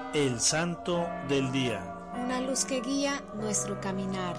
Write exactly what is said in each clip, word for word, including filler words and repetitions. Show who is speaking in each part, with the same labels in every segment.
Speaker 1: El Santo del Día.
Speaker 2: Una luz que guía nuestro caminar.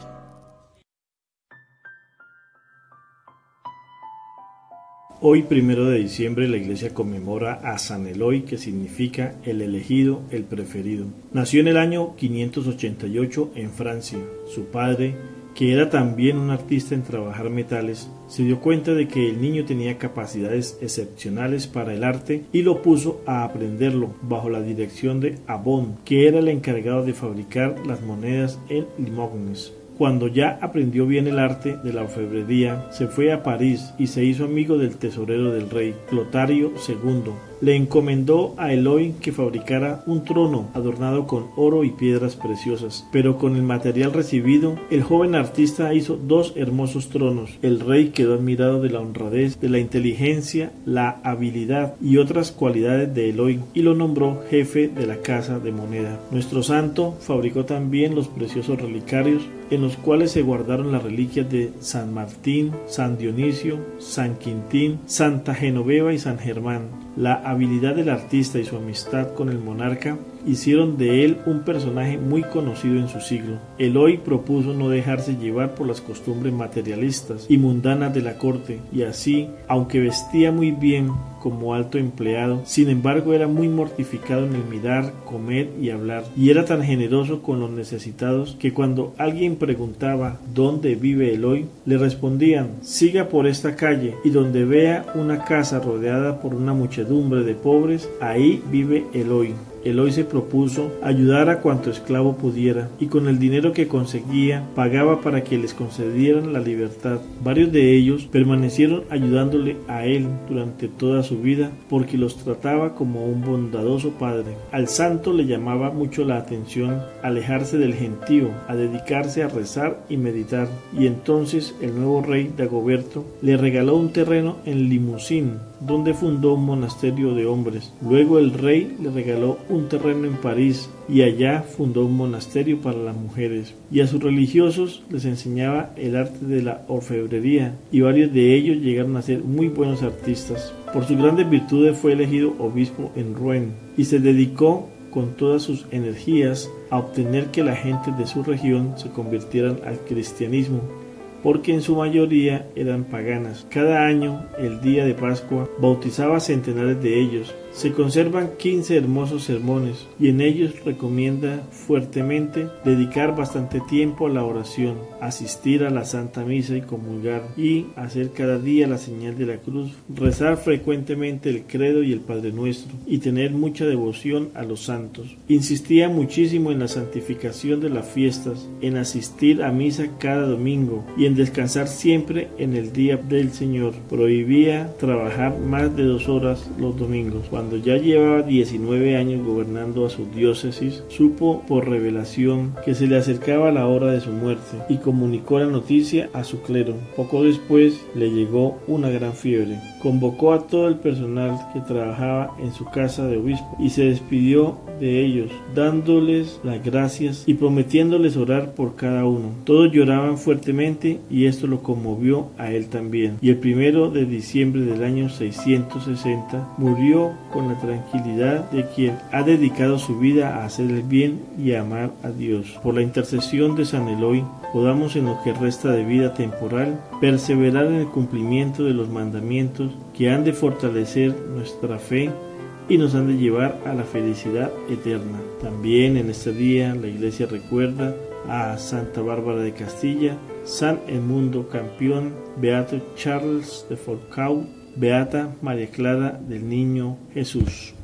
Speaker 3: Hoy, primero de diciembre, la iglesia conmemora a San Eloy, que significa el elegido, el preferido. Nació en el año quinientos ochenta y ocho en Francia. Su padre, que era también un artista en trabajar metales, se dio cuenta de que el niño tenía capacidades excepcionales para el arte y lo puso a aprenderlo bajo la dirección de Aubon, que era el encargado de fabricar las monedas en Limoges. Cuando ya aprendió bien el arte de la orfebrería, se fue a París y se hizo amigo del tesorero del rey, Clotario segundo. Le encomendó a Eloy que fabricara un trono adornado con oro y piedras preciosas, pero con el material recibido, el joven artista hizo dos hermosos tronos. El rey quedó admirado de la honradez, de la inteligencia, la habilidad y otras cualidades de Eloy y lo nombró jefe de la casa de moneda. Nuestro santo fabricó también los preciosos relicarios en los cuales se guardaron las reliquias de San Martín, San Dionisio, San Quintín, Santa Genoveva y San Germán. La habilidad del artista y su amistad con el monarca hicieron de él un personaje muy conocido en su siglo. Eloy propuso no dejarse llevar por las costumbres materialistas y mundanas de la corte, y así, aunque vestía muy bien como alto empleado, sin embargo era muy mortificado en el mirar, comer y hablar, y era tan generoso con los necesitados que cuando alguien preguntaba ¿dónde vive Eloy?, le respondían: siga por esta calle y donde vea una casa rodeada por una muchedumbre de pobres, ahí vive Eloy. Eloy se propuso ayudar a cuanto esclavo pudiera, y con el dinero que conseguía pagaba para que les concedieran la libertad. Varios de ellos permanecieron ayudándole a él durante toda su vida, porque los trataba como un bondadoso padre. Al santo le llamaba mucho la atención alejarse del gentío, a dedicarse a rezar y meditar, y entonces el nuevo rey Dagoberto le regaló un terreno en Limousin, donde fundó un monasterio de hombres. Luego el rey le regaló un terreno en París y allá fundó un monasterio para las mujeres, y a sus religiosos les enseñaba el arte de la orfebrería, y varios de ellos llegaron a ser muy buenos artistas. Por sus grandes virtudes fue elegido obispo en Rouen y se dedicó con todas sus energías a obtener que la gente de su región se convirtieran al cristianismo, porque en su mayoría eran paganas. Cada año, el día de Pascua, bautizaba a centenares de ellos. Se conservan quince hermosos sermones, y en ellos recomienda fuertemente dedicar bastante tiempo a la oración, asistir a la Santa Misa y comulgar, y hacer cada día la señal de la cruz, rezar frecuentemente el credo y el Padre Nuestro, y tener mucha devoción a los santos. Insistía muchísimo en la santificación de las fiestas, en asistir a misa cada domingo, y en descansar siempre en el día del Señor. Prohibía trabajar más de dos horas los domingos. Cuando ya llevaba diecinueve años gobernando a su diócesis, supo por revelación que se le acercaba la hora de su muerte y comunicó la noticia a su clero. Poco después le llegó una gran fiebre. Convocó a todo el personal que trabajaba en su casa de obispo y se despidió de ellos, dándoles las gracias y prometiéndoles orar por cada uno. Todos lloraban fuertemente y esto lo conmovió a él también. Y el primero de diciembre del año seiscientos sesenta murió con la tranquilidad de quien ha dedicado su vida a hacer el bien y a amar a Dios. Por la intercesión de San Eloy, podamos en lo que resta de vida temporal perseverar en el cumplimiento de los mandamientos que han de fortalecer nuestra fe y nos han de llevar a la felicidad eterna. También en este día la Iglesia recuerda a Santa Bárbara de Castilla, San Edmundo Campión, Beato Charles de Foucault, Beata María Clara del Niño Jesús.